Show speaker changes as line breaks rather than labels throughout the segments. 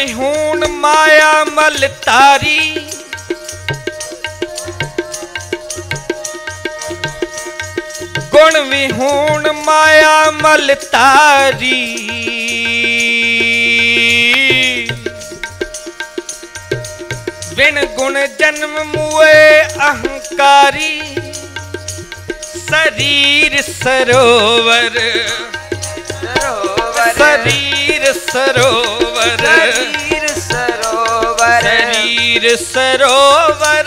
विहूण माया मल तारी, गुण विहूण माया मल तारी। बिन गुण जन्म मुए अहंकारी, शरीर सरोवर शरीर सरोवर
शरीर सरोवर
शरीर सरोवर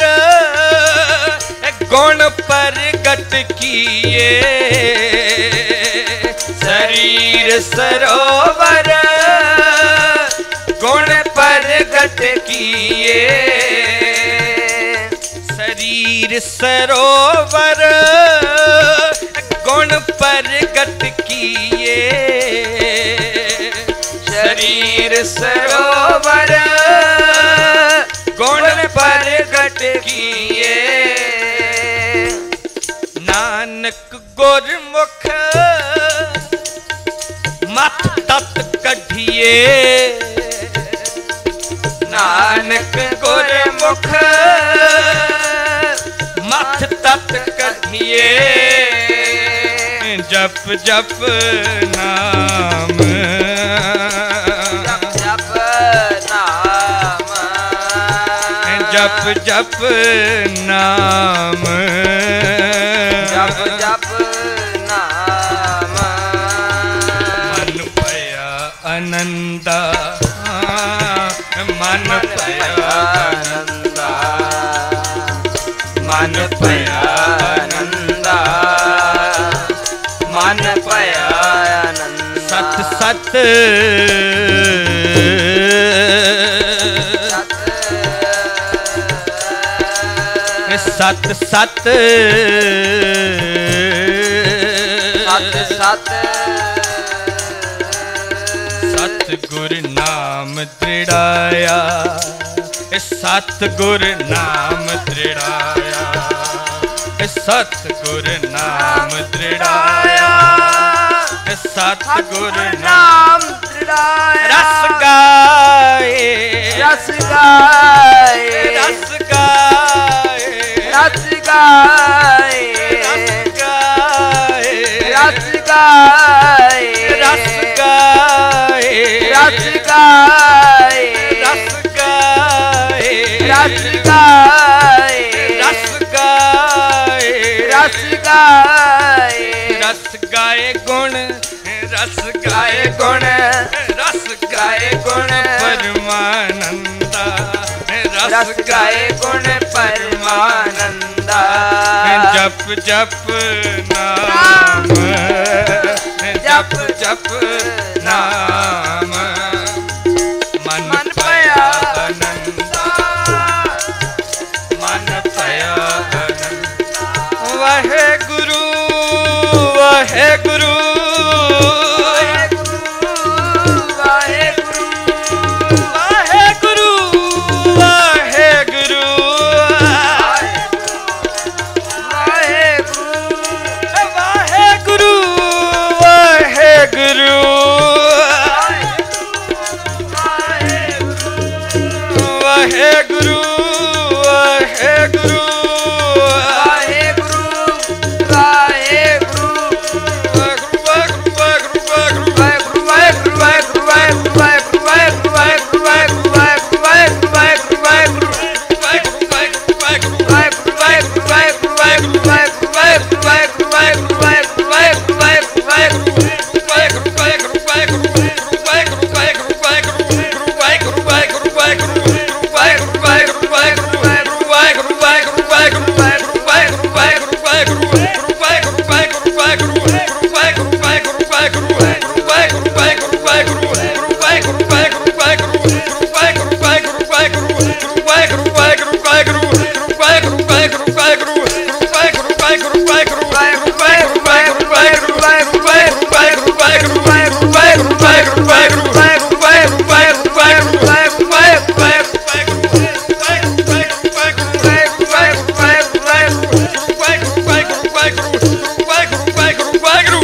गुण प्रगट किए। शरीर सरोवर गुण प्रगट किए। शरीर सरोवर गुण प्रगट किए।
शरीर सरोवर गुण प्रगट किए।
नानक गुरमुख मत तत् कढ़िए। नानक गुरमुख मत तत् कढ़िए। जप जप नाम
जप नाम
जप जप नाम
जप जप नाम।
मन पया आनंदा मन पया
आनंदा मन पया आनंदा मन पया आनंदा।
सत सत सत सत
सत
सतगुर नाम दृढ़ाया। सतगुर नाम दृढ़ाया। सतगुर नाम दृढ़ाया। सतगुर
नाम दृढ़ाया।
रस गाए
रस गाए
रस गाए
रस गाए
रस गाए
रस गाए
रस गाए
रस गाए
रस गाए
रस गाए
रस गाए
रस गाए
रस गाए गुण रस गाए
गुण
रस गाए गुण परमानंदा।
रस गाए गुण परमानंदा।
जप जप नाम जप जप नाम मन पया आनंदा। मन पया आनंदा। वाहे गुरु वाहे गुरु वाहे गुरु वाहे गुरु वाहे गुरु वाहे गुरु वाहे गुरु वाहे गुरु वाहे गुरु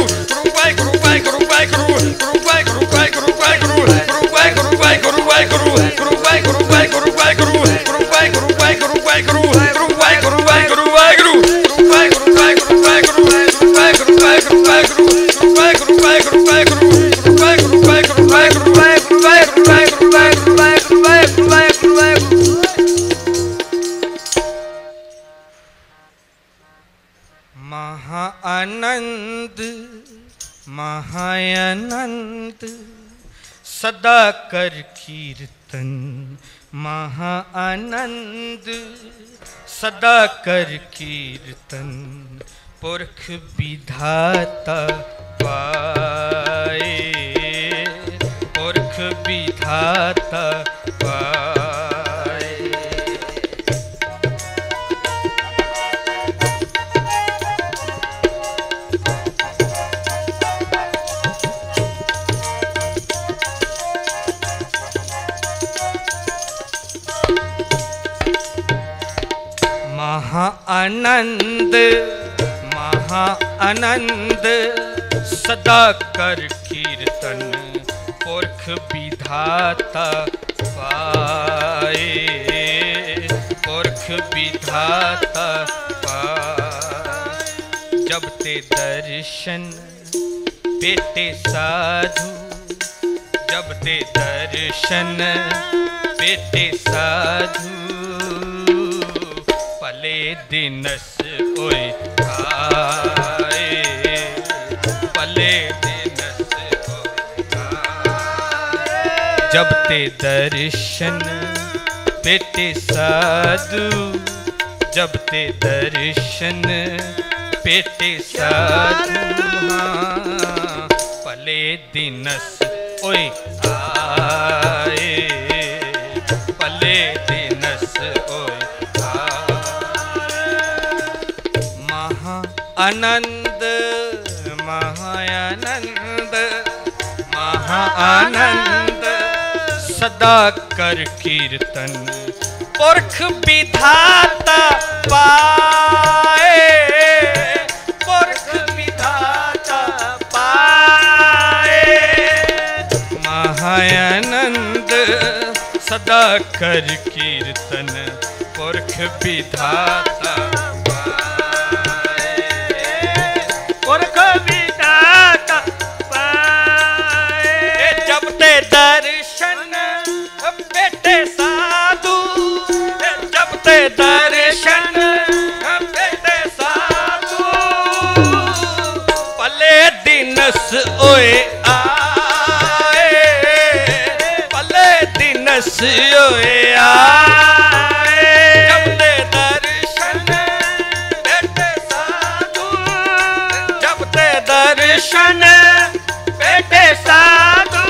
Guru महाआनंद महाआनंद सदा कर कीर्तन महाआनंद सदा कर कीर्तन पुरख विधाता पाए पुरख विधाता पाए। महाआनंद महाआनंद सदा कर कीर्तन पुरख विधाता पाए पुरख विधाता पाए। जब ते दर्शन बेटे साधु जब ते दर्शन बेटे साधु पले दिनस ओए आए पले दिनस ओए आए। जब ते दर्शन बेटे साधु जब ते दर्शन बेटे साधु पले दिनस ओए आए पले दिनस ओए आनंद महाआनंद महाआनंद सदा कर कीर्तन पुरख विधाता पाए पुरख विधाता पाए। महाआनंद सदा कर कीर्तन पुरख विधाता पुरख विधाता पाए। जब ते दर्शन बेटे साधु जब ते दर्शन बेटे साधु पले दिनस ओए आए पले दिनस ओए आए। जब ते दर्शन बेटे साधु जब ते दर्शन बेटे साधु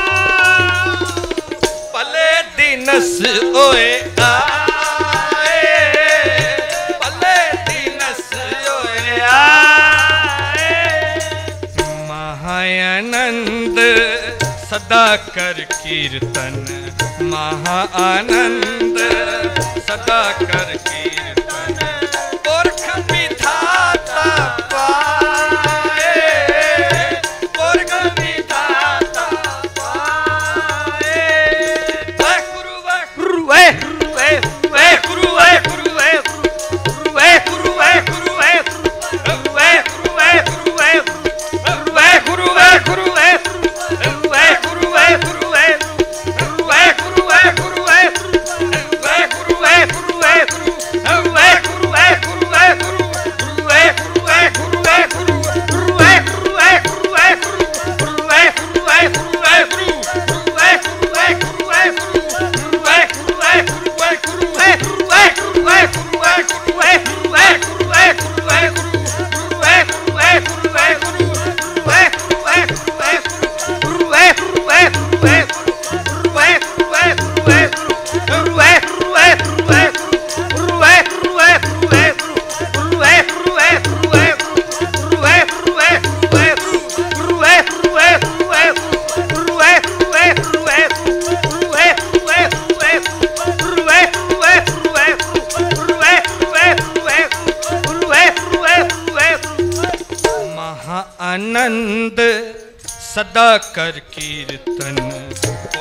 पले दिनस ओए आए पले दिनस ओए आए। महाआनंद सदा कर कीर्तन महाआनंद सदा कर कीर्तन पुरख विधाता पाए पुरख विधाता पाए। गुरु गुरु गुरु गुरु आनंद सदा कर कीर्तन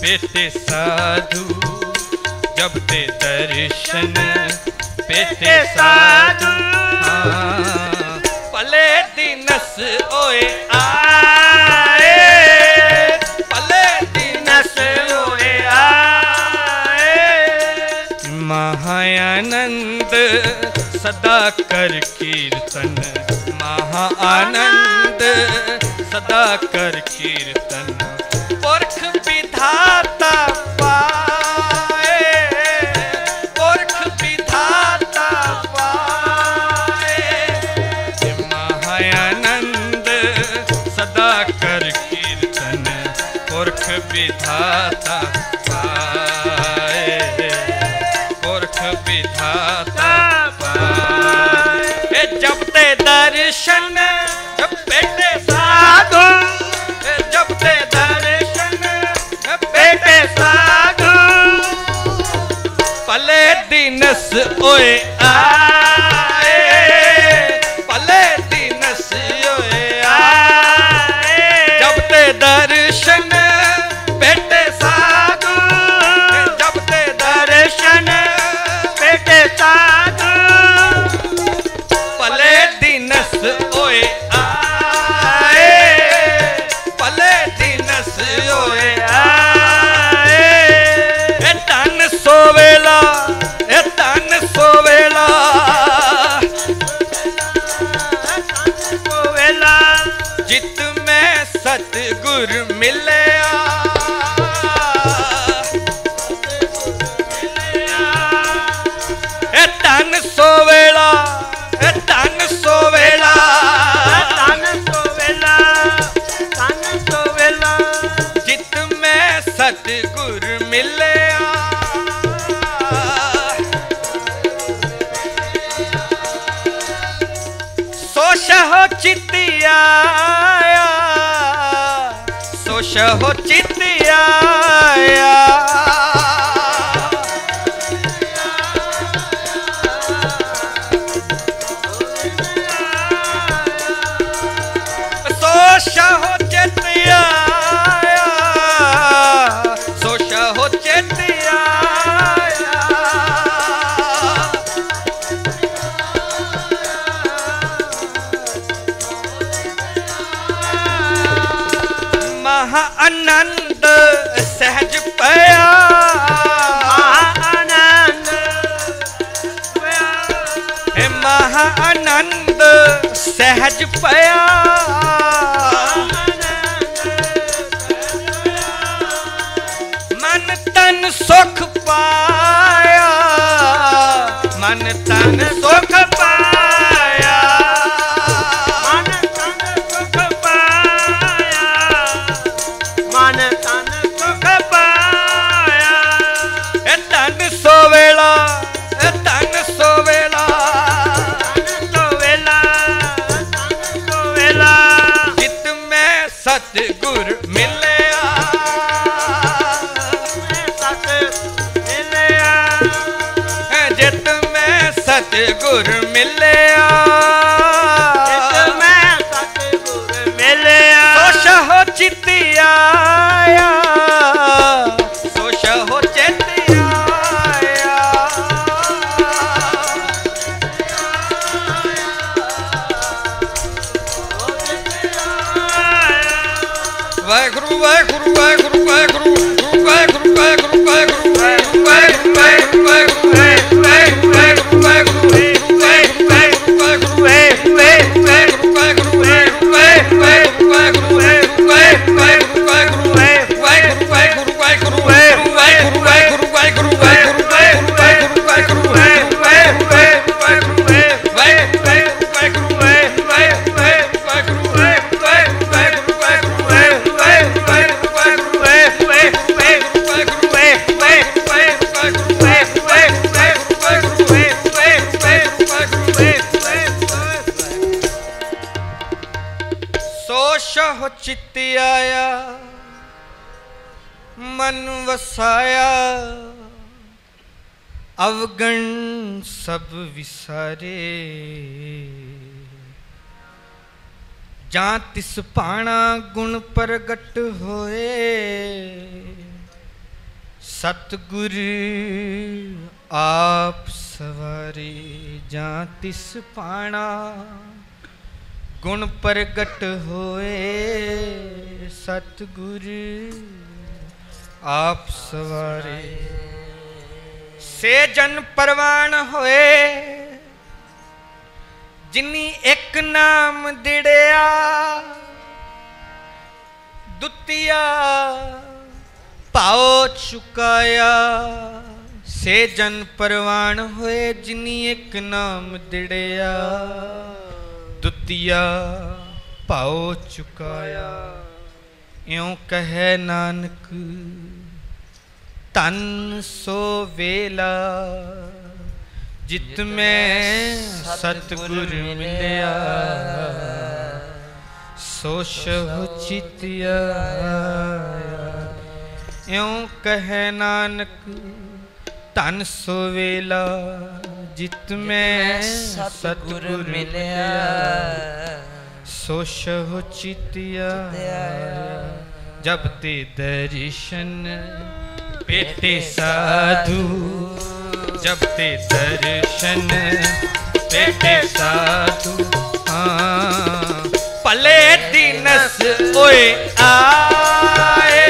पेते साधु जब ते दर्शन पेते साधु पले दिनस ओए आए पले दिनस ओए आए महाआनंद सदा कर कीर्तन महाआनंद सदा कर कीर्तन पुरख विधाता पाए पुरख विधाता पाए महाआनंद सदा कर कीर्तन पुरख विधाता पाए पुरख विधाता पाए जब ते दर्शन जब बेटे साधु जब ते दर्शन बेटे साधु पले दिनस ओए आए पले दिनस ओए आए जब ते दर्शन बेटे साधु जब ते दर्शन बेटे साधु पले दिनस ओए आए पले दिनस ओए आए तन सोवेला तन सोवेला जित में सतगुर मिले तन सोवेला तन सोवेला तन सोवेला तन सोवेला जित में सतगुर मिले सोशहो चितिया सोशहो चितिया सोशहो चितिया सोशहो चितिया महाआनंद सहज पया महाआनंद हे महाआनंद सहज पया मन तन सुख पाया मन तन सुख पाया मन तन सुख पाया मन तन सुख पाया तन सोवेला तन सोवेला जित में सतगुर मिले जित में सतगुर मिले सोशहो चितिया सोशहो चितिया वाहेगुरु वाहेगुरु वाहेगुरु वाहेगुरु वाहेगुरु वाहेगुरु वाहेगुरु वाहेगुरु सोशहो चितिया मन वसाया अवगण सब विसारे जां तिस पाणा गुण प्रगट होए सतगुर आप सवारे जा तिस पाणा गुण प्रगट होए सतगुर आप सवारे से जन परवान होए जिन्नी एक नाम दिड़िया दुतिया पाओ चुकाया से जन परवान होए जिन्नी एक नाम दिड़िया दुतिया पाओ चुकाया यों कहे नानक तन सो वेला जित में सतगुर मिलिया सो शहु चितिया यों कहे नानक तन सो वेला जित में सतगुर मिलिया सो शहु चितिया जब ते दर्शन पेटे साधु जब ते दर्शन पेटे साधु हाँ पले दिनस ओए आए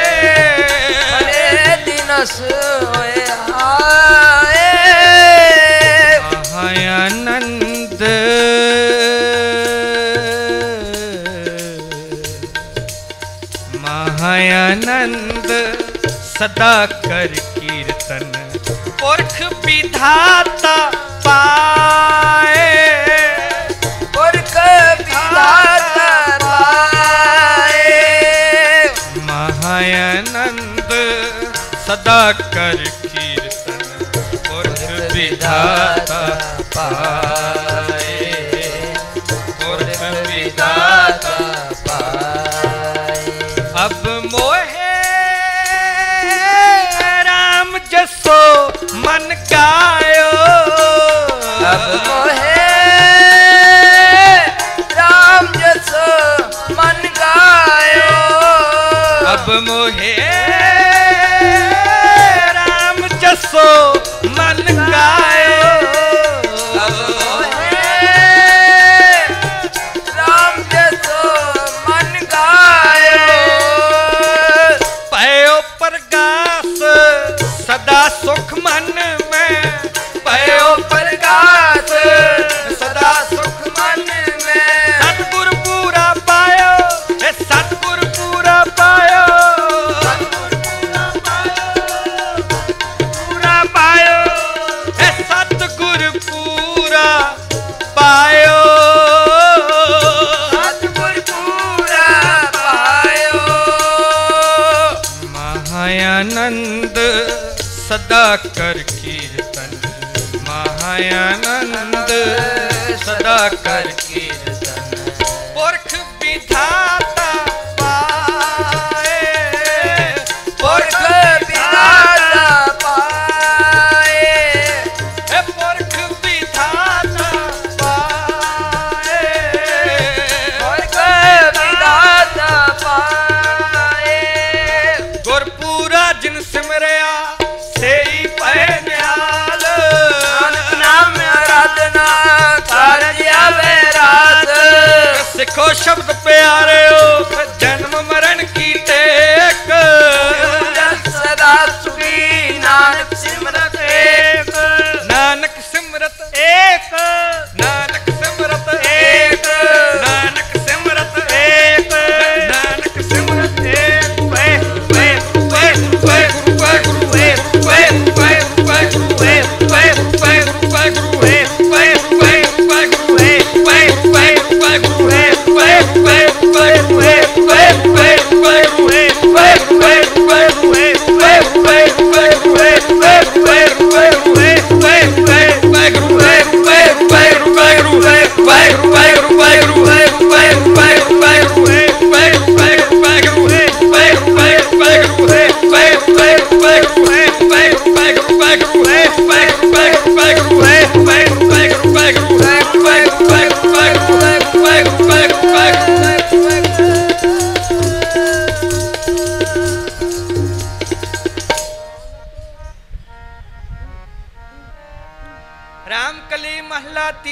पले दिनस ओए आए
महायानंद महायानंद सदा कर कीर्तन पुरख विधाता पाए
पुरख विधाता पाए
महायानंद सदा कर कीर्तन पुरख विधाता पाए पुरख विधाता
पाए
अब मोहे राम जसो मन गायो
अब मोहे राम जसो मन गायो
अब मोहे राम जसो मन गायो
अब मोहे राम जसो मन गायो
पयो प्रकाश सदा सुख मन में पयो
प्रकाश सदा सुख मन में
सतगुर पूरा पायो हे सतगुर पूरा पायो पूरा पायो हे सतगुर पूरा पायो
सतगुर पूरा पायो
महायानंद सदा कर कीर्तन महायानंद सदा कर कीर्तन पुरख विधाता पाए
पुरख विधाता पाए
हे पुरख विधाता पाए
पुरख विधाता पाए
गुरपूरा जिन सिमरिया सेई पै निहाल
नाम आराधना कारज आवे रात
सिखो शब्द प्यारे हो जन्म मरण की टेक
सदा सुखी नानक सिमरत एक
नानक सिमरत एक नानक सिमरत एक नानक सिमरत एक नानक सिमरत एक वे वे वे वे गुरु वे गुरु वे वे वे वे गुरु वे वे वे वे गुरु वे वे वे वे गुरु वे वे वे वे गुरु वे वे वे वे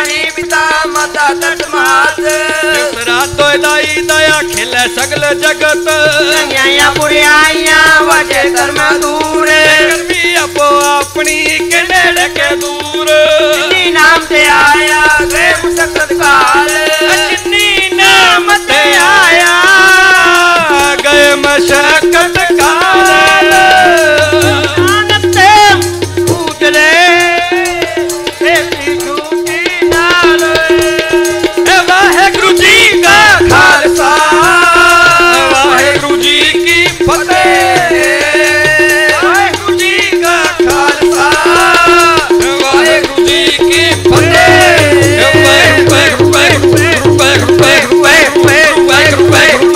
पानी पिता माता तट मात
रातो दाई दया खिले सगल जगत
न्याया पुरियाया वजे धर्म दूर
भी अपो अपनी के नेड़े के दूर
जिन्नी नाम ते आया गए मुशक्कत काल
जिन्नी नाम ते आया गए मशक्कत काल
नानते पूजले ऐसी झूठी नाल
वाहेगुरु जी का खालसा वाहेगुरु जी की फतेह वाहेगुरु जी का खालसा वाहेगुरु जी की फतेह वाहेगुरु वाहेगुरु वाहेगुरु वाहेगुरु वाहेगुरु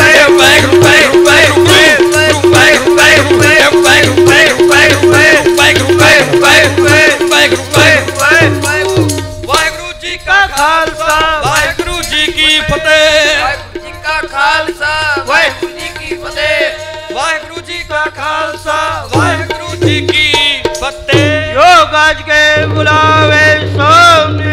जी का खालसा वाहेगुरु जी की फतेह
वाहेगुरु जी का खालसा वाहेगुरु जी की फतेह
वाहेगुरु जी का खालसा वाहेगुरु जी की फतेह
योग आज के बुलावे सोने